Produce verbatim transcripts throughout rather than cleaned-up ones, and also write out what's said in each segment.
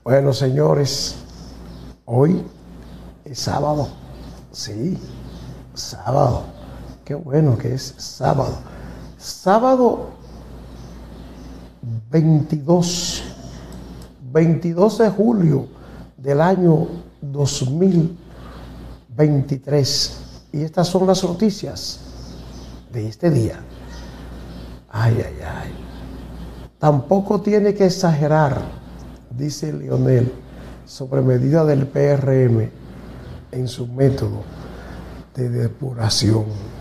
Bueno, señores, hoy es sábado. Sí, sábado. Qué bueno que es sábado. Sábado veintidós, veintidós de julio del año dos mil veintitrés. Y estas son las noticias de este día. Ay, ay, ay. Tampoco tiene que exagerar, dice Leonel, sobre medida del P R M en su método de depuración.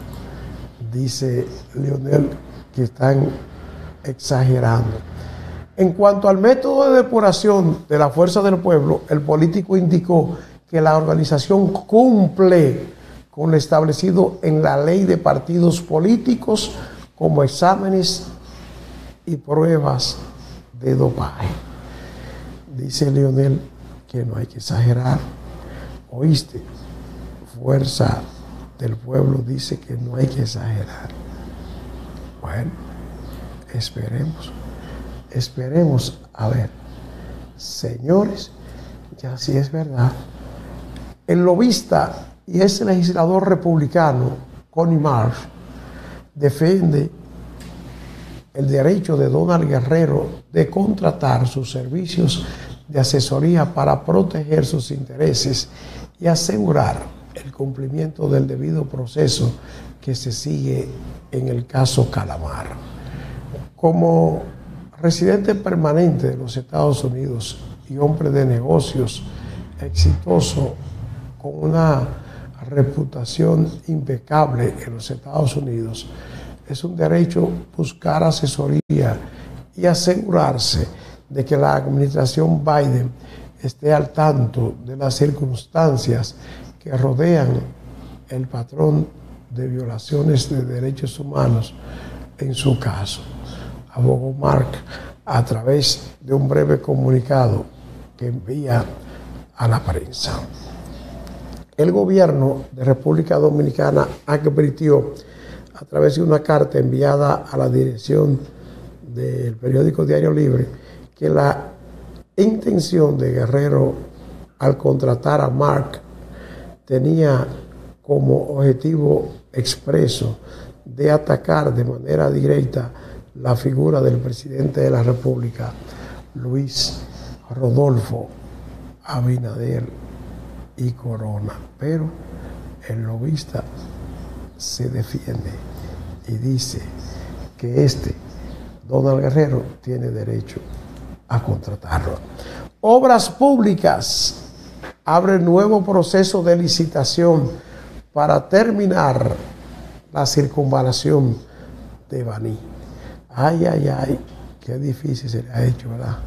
Dice Leonel que están exagerando. En cuanto al método de depuración de la Fuerza del Pueblo, el político indicó que la organización cumple con lo establecido en la ley de partidos políticos como exámenes y pruebas de dopaje. Dice Leonel que no hay que exagerar. ¿Oíste? Fuerza del Pueblo dice que no hay que exagerar. Bueno, esperemos, esperemos a ver. Señores, ya sí es verdad. El lobista y ese legislador republicano, Connie Marsh, defiende el derecho de Donald Guerrero de contratar sus servicios de asesoría para proteger sus intereses y asegurar el cumplimiento del debido proceso que se sigue en el caso Calamar. Como residente permanente de los Estados Unidos y hombre de negocios exitoso con una reputación impecable en los Estados Unidos, es un derecho buscar asesoría y asegurarse de que la administración Biden esté al tanto de las circunstancias que rodean el patrón de violaciones de derechos humanos en su caso. Abogó Mark a través de un breve comunicado que envía a la prensa. El gobierno de República Dominicana advirtió a través de una carta enviada a la dirección del periódico Diario Libre que la intención de Guerrero al contratar a Mark tenía como objetivo expreso de atacar de manera directa la figura del presidente de la República, Luis Rodolfo Abinader y Corona. Pero el lobista se defiende y dice que este Donald Guerrero tiene derecho a contratarlo. Obras Públicas abre nuevo proceso de licitación para terminar la circunvalación de Baní. Ay, ay, ay, qué difícil se le ha hecho, ¿verdad?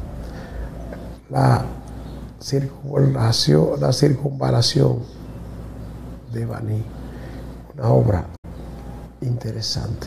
La circunvalación, la circunvalación de Baní. Una obra interesante.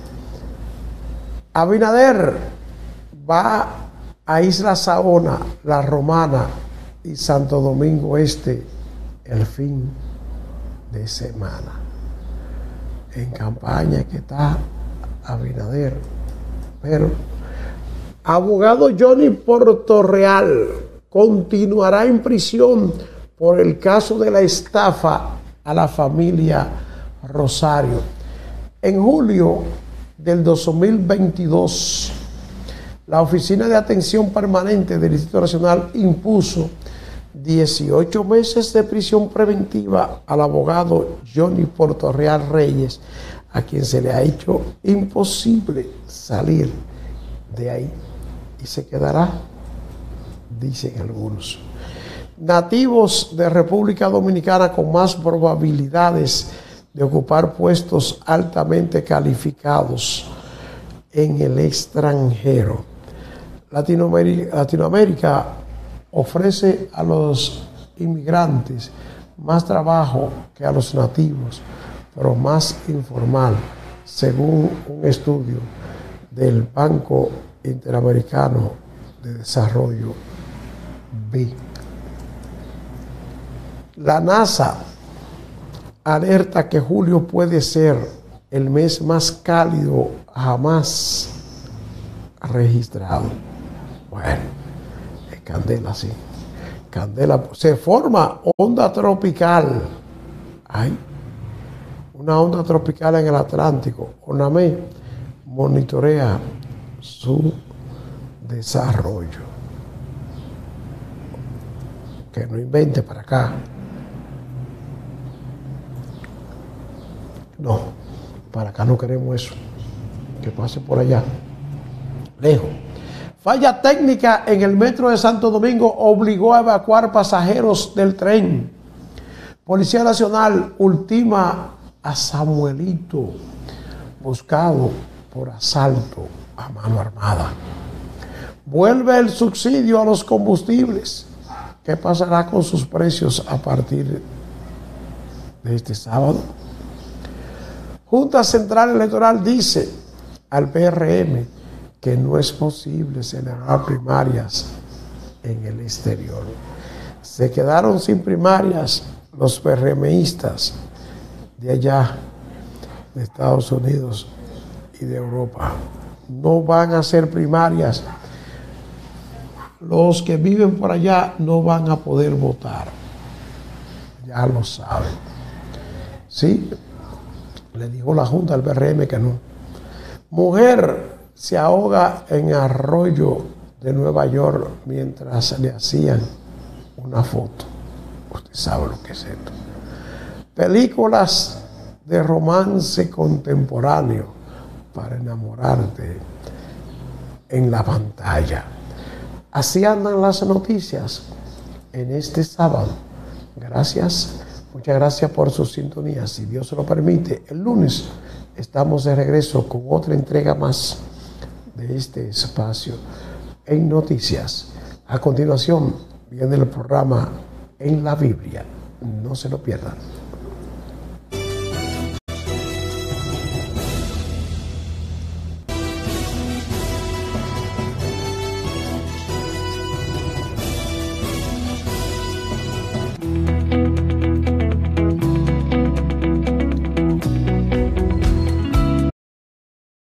Abinader va a Isla Saona, La Romana y Santo Domingo Este el fin de semana. En campaña que está Abinader. Pero abogado Johnny Portorreal continuará en prisión por el caso de la estafa a la familia Rosario. En julio del dos mil veintidós, la Oficina de Atención Permanente del Distrito Nacional impuso dieciocho meses de prisión preventiva al abogado Johnny Portorreal Reyes, a quien se le ha hecho imposible salir de ahí y se quedará, dicen algunos. Nativos de República Dominicana con más probabilidades de ocupar puestos altamente calificados en el extranjero. Latinoamérica, Latinoamérica ofrece a los inmigrantes más trabajo que a los nativos, pero más informal, según un estudio del Banco Interamericano de Desarrollo, B I C. La NASA alerta que julio puede ser el mes más cálido jamás registrado. Bueno, es candela, sí. Candela, se forma onda tropical. Hay una onda tropical en el Atlántico. ONAME monitorea su desarrollo. Que no invente para acá. No, para acá no queremos eso. Que pase por allá. Lejos. Falla técnica en el metro de Santo Domingo obligó a evacuar pasajeros del tren. Policía Nacional ultima a Samuelito, buscado por asalto a mano armada. Vuelve el subsidio a los combustibles. ¿Qué pasará con sus precios a partir de este sábado? Junta Central Electoral dice al P R M que no es posible celebrar primarias en el exterior. Se quedaron sin primarias los PRMistas de allá, de Estados Unidos y de Europa. No van a hacer primarias. Los que viven por allá no van a poder votar. Ya lo saben. ¿Sí? Le dijo la Junta al P R M que no. Mujer se ahoga en arroyo de Nueva York mientras le hacían una foto. Usted sabe lo que es esto. Películas de romance contemporáneo para enamorarte en la pantalla. Así andan las noticias en este sábado. Gracias, muchas gracias por su sintonía. Si Dios se lo permite, el lunes estamos de regreso con otra entrega más de este espacio en noticias. A continuación viene el programa En la Biblia. No se lo pierdan.